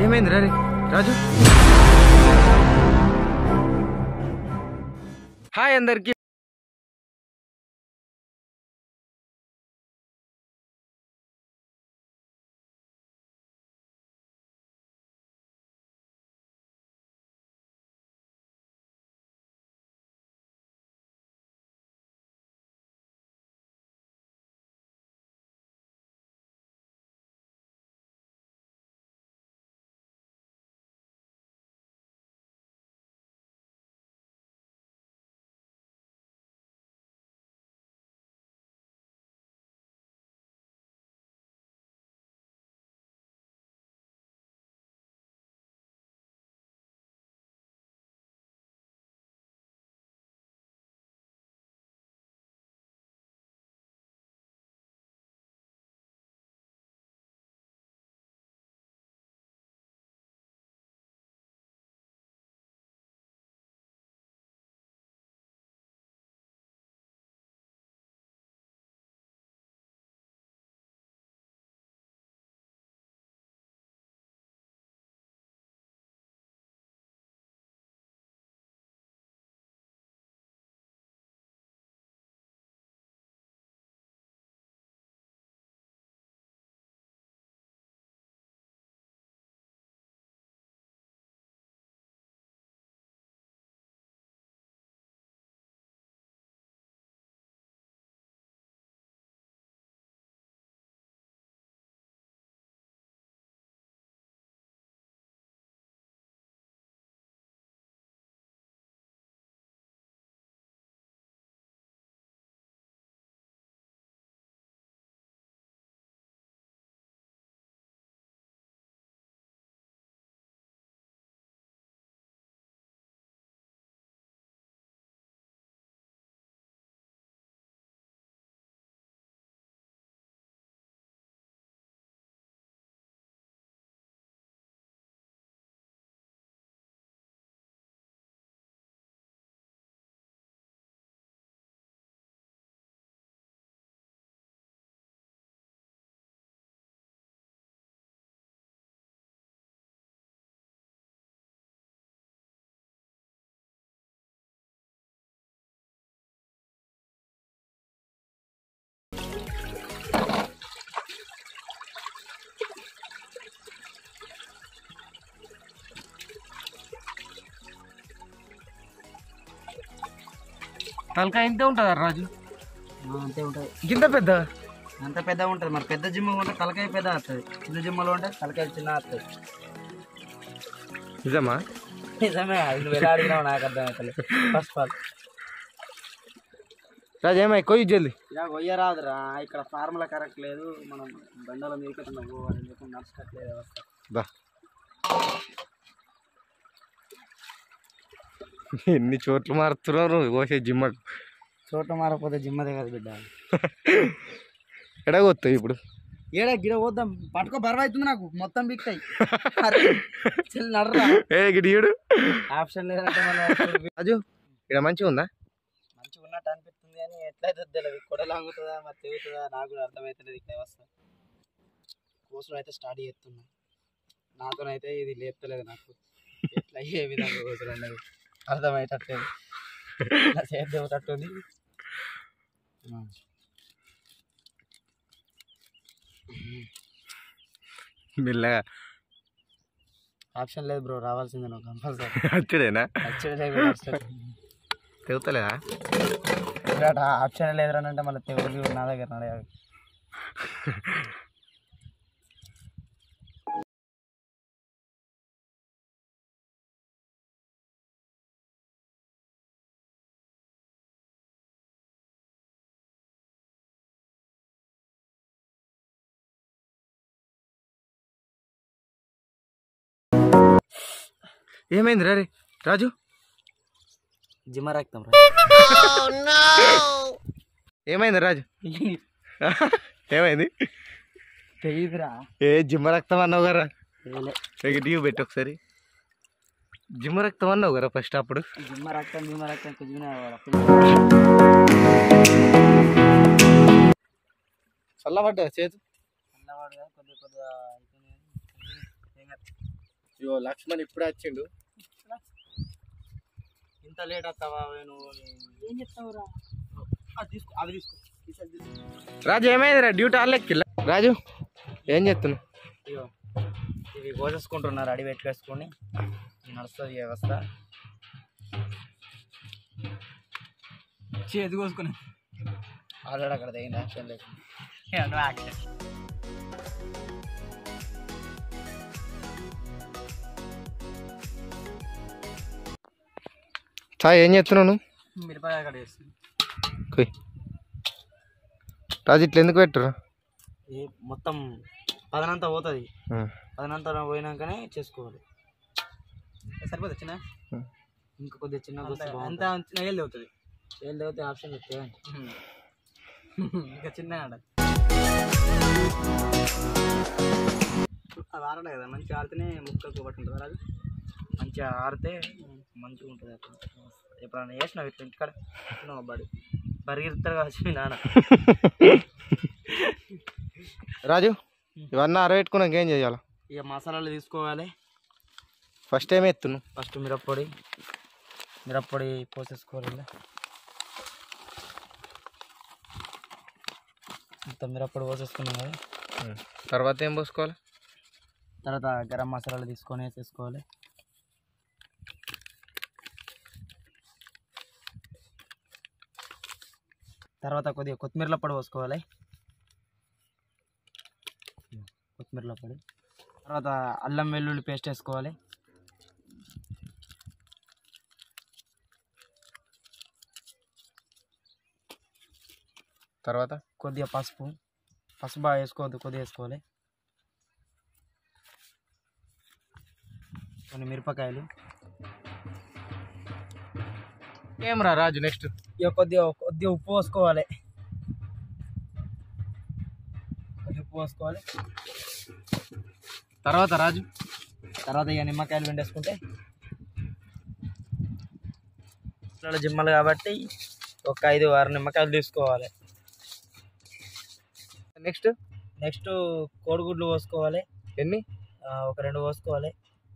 ఏమైంది రే రాజు? హాయ్ అందరికి. తలకాయ ఇంతే ఉంటుందా రాజు? అంతే ఉంటుంది. ఇంత పెద్ద అంత పెద్ద ఉంటుంది. మరి పెద్ద జిమ్ ఉంటే తలకాయ పెద్ద వస్తుంది, చిన్న జిమ్మలో ఉంటే తలకాయ చిన్న వస్తుంది. నిజమా? నిజమే. నువ్వు ఎలా అడిగినావు నాకు అర్థం అవుతుంది. ఫస్ట్ ఆల్ రాజు ఏమై కొయ్యి జల్ది. ఇలా కొయ్యరాదురా, ఇక్కడ ఫార్ములా కరెక్ట్ లేదు. మనం బండలో మీకుతున్నాం పోవాలని చెప్పి నడుచుకోవట్లేదు వ్యవస్థ. బా ఎన్ని చోట్ల మారుతున్నారు కోసే జిమ్. చోట మారకపోతే జిమ్మదే కదా బిడ్డ. ఎడగొస్తాయి ఇప్పుడు ఏడా గిడ పోద్దాం. పట్టుకో, బరువు అవుతుంది నాకు, మొత్తం బిక్తాయి. నడరా గిడియుడు ఆప్షన్ లేదంటే మన రాజు ఇక్కడ మంచిగా ఉందా? మంచిగా ఉన్నట్టు అనిపిస్తుంది కానీ ఎట్లయితే తెలియదు. కొడలాగుతుందా మరి తెగుతుందా నాకు కూడా అర్థమవుతుంది. ఇక్కడ వ్యవస్థ కోసం అయితే స్టార్ట్ చేస్తున్నా. నాతోనైతే ఇది లేపుతలేదు నాకు. ఎట్లా ఏ విధంగా కోసం అన్నది అర్థమయ్యేటట్లేదు. చేద్దేటట్టుంది. మెల్లగా ఆప్షన్ లేదు బ్రో, రావాల్సిందే నువ్వు కంపల్సరీ. వచ్చుడేనా? వచ్చేది తెగుతలేదా? ఆప్షన్ లేదు అని అంటే మళ్ళీ తెగులు నా దగ్గర నడయాలి. ఏమైంది రే రాజు? జిమ్మ రక్తం రా. ఏమైంది రాజు? ఏమైంది? తెలియదురా. ఏ జిమ్మ రక్తం అన్నావు కదా? నెగిటివ్ పెట్టి ఒకసారి. జిమ్మ రక్తం అన్నావు కదా ఫస్ట్. అప్పుడు జిమ్మ రక్తం చల్లబడ్డా చేతు. చల్లబడ్డా కొద్దిగా ఇగో లక్ష్మణ్ ఇప్పుడే వచ్చిండు. ఇంత లేట్ వస్తావా నువ్వు? ఏం చెప్తావురా? అది తీసుకో, అవి తీసుకో. రాజు ఏమైందిరా? డ్యూటీ ఆళ్ళెక్కిల్లా? రాజు ఏం చెప్తున్నావు? ఇగో ఇవి కోసేసుకుంటున్నారు, అడిగి పెట్టుకేసుకొని నడుస్తుంది వ్యవస్థ. చేతి కోసుకుని ఆల్రెడీ అక్కడ తగిన యాక్షన్ లేదు. యాక్షన్ చాయ్ ఏం చేస్తున్నావు నువ్వు? మిరపకాయ కట్ చేస్తుంది. రాజు ఇట్లా ఎందుకు పెట్టరు? మొత్తం పదనంతా పోతుంది, పదనంతా పోయినాకనే చేసుకోవాలి. సరిపోతుంది చిన్న, ఇంకా కొద్దిగా చిన్న అంతా చిన్న ఏళ్ళు అవుతుంది. ఏళ్ళు అవుతాయి ఆప్షన్ చెప్తే ఇంకా చిన్న అది ఆరలే కదా, మంచిగా ఆడితేనే ముక్కలు ఒకటి ఉంటుంది. అది మంచిగా ఆడితే మంచిగా ఉంటుంది. అక్కడ ఎప్పుడన్నా వేసినావు ఇట్లా ఇంటికాడ బడి పరిగెత్తారు కావచ్చు మీ నాన్న. రాజు ఇవన్నీ అరబెట్టుకున్నాక ఏం చేయాలి? ఇక మసాలాలు తీసుకోవాలి. ఫస్ట్ ఏమి ఎత్తున్నావు? ఫస్ట్ మిరప్పొడి పోసేసుకోవాలి. మొత్తం మిరప్పొడి పోసేసుకున్నాం కదా. తర్వాత ఏం పోసుకోవాలి? తర్వాత గరం మసాలాలు తీసుకొని వేసేసుకోవాలి. తర్వాత కొద్దిగా కొత్తిమీరల పొడి పోసుకోవాలి. కొత్తిమీరల పొడి తర్వాత అల్లం వెల్లుల్లి పేస్ట్ వేసుకోవాలి. తర్వాత కొద్దిగా పసుపు బాగా వేసుకోవద్దు, కొద్దిగా వేసుకోవాలి. కొన్ని మిరపకాయలు. ఏమరా రాజు నెక్స్ట్? ఇక కొద్దిగా ఉప్పు పోసుకోవాలి. తర్వాత రాజు ఇక నిమ్మకాయలు పిండేసుకుంటే జిమ్మలు కాబట్టి ఒక 5-6 నిమ్మకాయలు తీసుకోవాలి. నెక్స్ట్ కోడిగుడ్లు పోసుకోవాలి. ఎన్ని? ఒక 2 పోసుకోవాలి.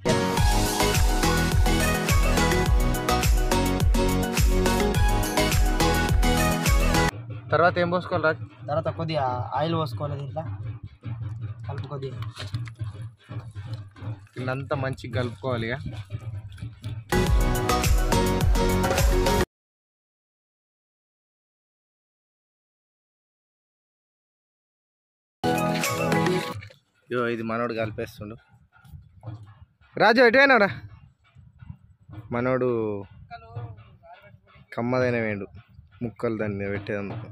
తర్వాత ఏం పోసుకోవాలి రాజు? తర్వాత కొద్దిగా ఆయిల్ పోసుకోవాలి. దీంట్లో కలుపు కొద్దిగా ఇదంతా మంచిగా కలుపుకోవాలి. ఇక ఇది మనోడు కలిపేస్తుండు. రాజు ఎటువైనారా? మనోడు కమ్మదైన వేండు ముక్కలు దాన్ని పెట్టేందుకు.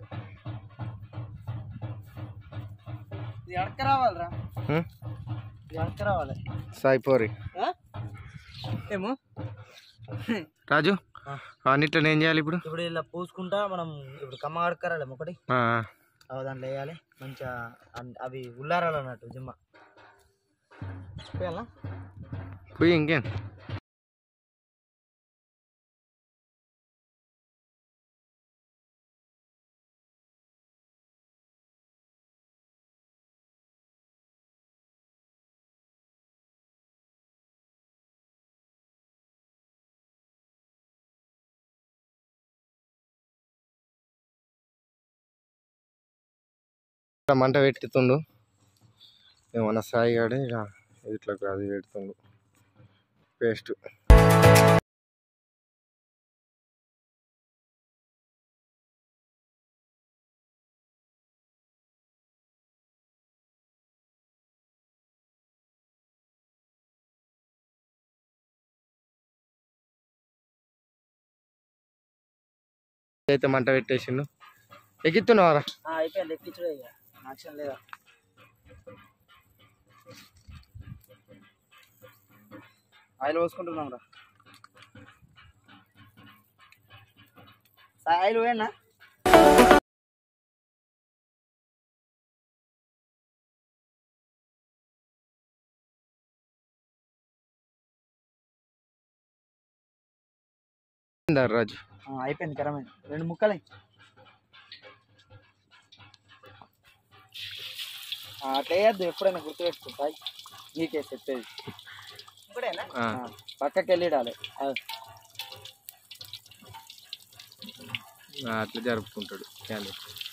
రావాలి సాయిపోరి ఏమో. రాజు అన్నిట్లో ఏం చేయాలి ఇప్పుడు? ఇలా పూసుకుంటా మనం ఇప్పుడు కమ్మ కడకరాలి ఒకటి దాంట్లో వేయాలి. మంచిగా అవి ఉల్లారాలు అన్నట్టు జిమ్మ పోయి ఇంకేం. మంట పెట్టుతుండు ఏమన్నా సాయి గాడి ఇట్లా అది పెడుతుండు పేస్ట్. అయితే మంట పెట్టేసిండు. ఎక్కిస్తున్నావారా? అయిపోయింది, ఎక్కించుడే ఇక యాక్షన్ లేదా. ఆయిల్ పోసుకుంటున్నాం రా. ఆయిల్ పోయినా రాజు అయిపోయింది. కరమే 2 ముక్కలే అట్లా వేయద్దు, ఎప్పుడైనా గుర్తుపెట్టుకుంటాయి నీకే చెప్పేది. పక్కకి వెళ్ళిడాలి. అట్లా జరుపుకుంటాడు క్యాలెండర్.